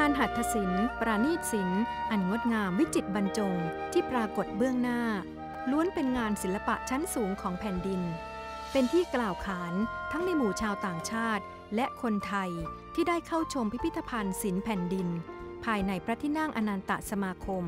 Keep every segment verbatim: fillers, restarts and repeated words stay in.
านหัตถศิลป์ปราณีตศิลป์อันงดงามวิจิตรบรรจงที่ปรากฏเบื้องหน้าล้วนเป็นงานศิลปะชั้นสูงของแผ่นดินเป็นที่กล่าวขานทั้งในหมู่ชาวต่างชาติและคนไทยที่ได้เข้าชมพิพิธภัณฑ์ศิลป์แผ่นดินภายในพระที่นั่งอนันตสมาคม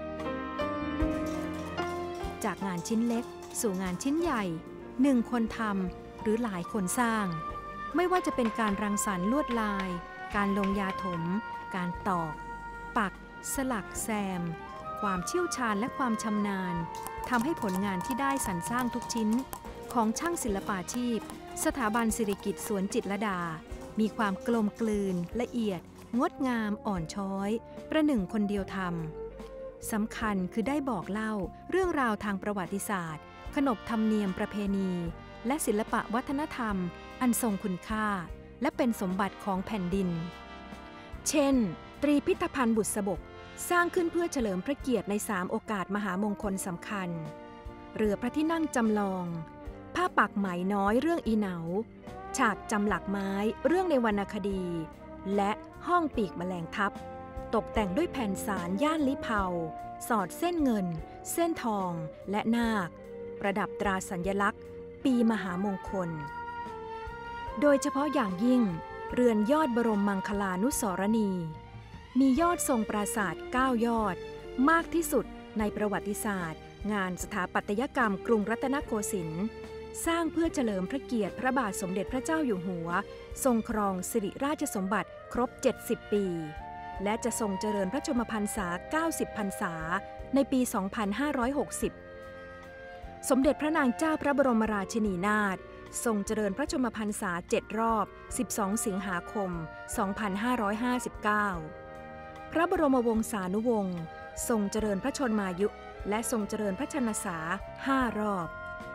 จากงานชิ้นเล็กสู่งานชิ้นใหญ่หนึ่งคนทำหรือหลายคนสร้างไม่ว่าจะเป็นการรังสรรค์ลวดลายการลงยาถมการตอกปักสลักแซมความเชี่ยวชาญและความชำนาญทำให้ผลงานที่ได้สรรสร้างทุกชิ้นของช่างศิลปาชีพสถาบันสิริกิติ์สวนจิตรลดามีความกลมกลืนละเอียดงดงามอ่อนช้อยประหนึ่งคนเดียวทำสำคัญคือได้บอกเล่าเรื่องราวทางประวัติศาสตร์ขนบธรรมเนียมประเพณีและศิลปะวัฒนธรรมอันทรงคุณค่าและเป็นสมบัติของแผ่นดินเช่นตรีพิธภัณฑ์บุษบกสร้างขึ้นเพื่อเฉลิมพระเกียรติในสามโอกาสมหามงคลสำคัญเรือพระที่นั่งจำลองผ้าปักไหมน้อยเรื่องอีเหนาฉากจำหลักไม้เรื่องในวรรณคดีและห้องปีกแมลงทับตกแต่งด้วยแผ่นสารย่านลิเผาสอดเส้นเงินเส้นทองและนาคประดับตราสัญลักษณ์ปีมหามงคลโดยเฉพาะอย่างยิ่งเรือนยอดบรมมังคลานุสรณีมียอดทรงปราสาทเก้ายอดมากที่สุดในประวัติศาสตร์งานสถาปัตยกรรมกรุงรัตนโกสินทร์สร้างเพื่อเฉลิมพระเกียรติพระบาทสมเด็จพระเจ้าอยู่หัวทรงครองสิริราชสมบัติครบเจ็ดสิบปีและจะทรงเจริญพระชนมพรรษาเก้าสิบพรรษาในปี สองพันห้าร้อยหกสิบ สมเด็จพระนางเจ้าพระบรมราชินีนาถทรงเจริญพระชนมพรรษาเจ็ดรอบสิบสองสิงหาคม สองพันห้าร้อยห้าสิบเก้า พระบรมวงศานุวงศ์ทรงเจริญพระชนมายุและทรงเจริญพระชนสาห้ารอบ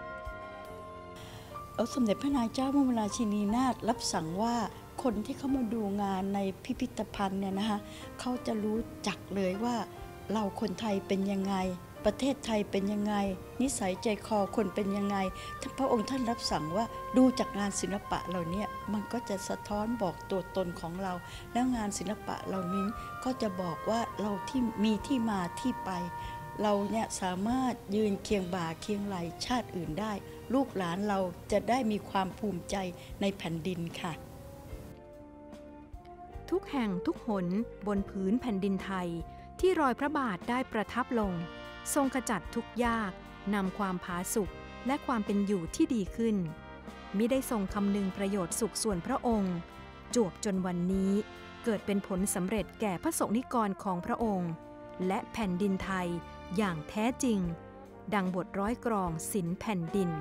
สมเด็จพระนางเจ้าพระบรมราชินีนาถรับสั่งว่าคนที่เข้ามาดูงานในพิพิธภัณฑ์เนี่ยนะคะเขาจะรู้จักเลยว่าเราคนไทยเป็นยังไงประเทศไทยเป็นยังไงนิสัยใจคอคนเป็นยังไงท่านพระองค์ท่านรับสั่งว่าดูจากงานศิลปะเหล่านี้มันก็จะสะท้อนบอกตัวตนของเราแล้วงานศิลปะเหล่านี้ก็จะบอกว่าเราที่มีที่มาที่ไปเราเนี่ยสามารถยืนเคียงบ่าเคียงไหล่ชาติอื่นได้ลูกหลานเราจะได้มีความภูมิใจในแผ่นดินค่ะทุกแห่งทุกหนบนผืนแผ่นดินไทยที่รอยพระบาทได้ประทับลงทรงขจัดทุกข์ยากนำความผาสุกและความเป็นอยู่ที่ดีขึ้นมิได้ทรงคำนึงประโยชน์สุขส่วนพระองค์จวบจนวันนี้เกิดเป็นผลสำเร็จแก่พระสงฆ์นิกรของพระองค์และแผ่นดินไทยอย่างแท้จริงดังบทร้อยกรองศิลป์แผ่นดิน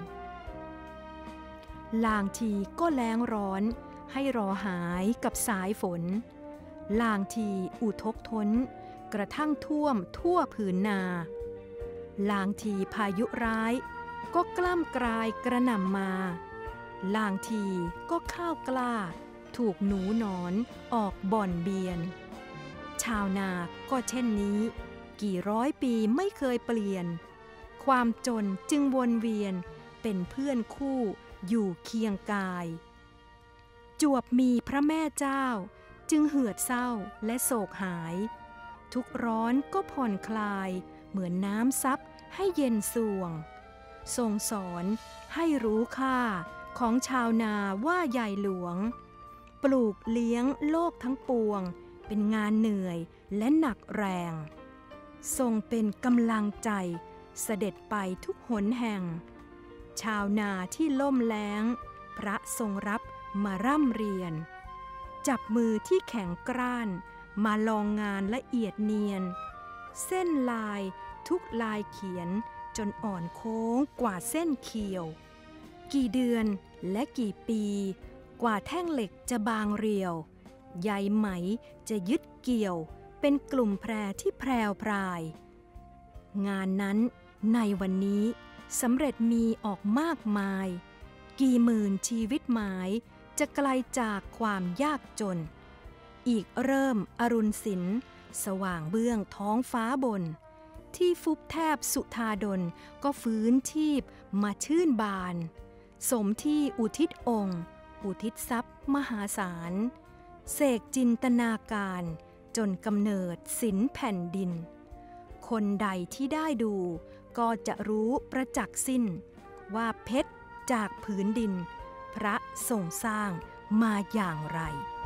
ลางทีก็แล้งร้อนให้รอหายกับสายฝนลางทีอุทกทนกระทั่งท่วมทั่วผืนนาลางทีพายุร้ายก็กล้ำกลายกระหน่ำมาลางทีก็ข้าวกล้าถูกหนูหนอนออกบ่อนเบียนชาวนาก็เช่นนี้กี่ร้อยปีไม่เคยเปลี่ยนความจนจึงวนเวียนเป็นเพื่อนคู่อยู่เคียงกายจวบมีพระแม่เจ้าจึงเหือดเศร้าและโศกหายทุกร้อนก็ผ่อนคลายเหมือนน้ำซับให้เย็นสวงทรงสอนให้รู้ค่าของชาวนาว่าใหญ่หลวงปลูกเลี้ยงโลกทั้งปวงเป็นงานเหนื่อยและหนักแรงทรงเป็นกำลังใจเสด็จไปทุกหนแห่งชาวนาที่ล่มแล้งพระทรงรับมาร่ำเรียนจับมือที่แข็งกร้านมาลองงานละเอียดเนียนเส้นลายทุกลายเขียนจนอ่อนโค้งกว่าเส้นเขียวกี่เดือนและกี่ปีกว่าแท่งเหล็กจะบางเรียวใยไหมจะยึดเกี่ยวเป็นกลุ่มแพรที่แพรวพรายงานนั้นในวันนี้สำเร็จมีออกมากมายกี่หมื่นชีวิตหมายจะไกลจากความยากจนอีกเริ่มอรุณสินสว่างเบื้องท้องฟ้าบนที่ฟุบแทบสุธาดลก็ฟื้นชีพมาชื่นบานสมที่อุทิศองค์อุทิศทรัพย์มหาศาลเสกจินตนาการจนกำเนิดศิลป์แผ่นดินคนใดที่ได้ดูก็จะรู้ประจักษ์สิ้นว่าเพชรจากผืนดินพระทรงสร้างมาอย่างไร